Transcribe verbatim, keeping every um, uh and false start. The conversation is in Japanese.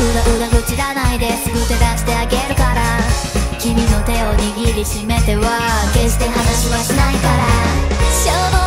裏裏愚痴らないですぐ手出してあげるから、君の手を握りしめては決して話はしないから。しょうも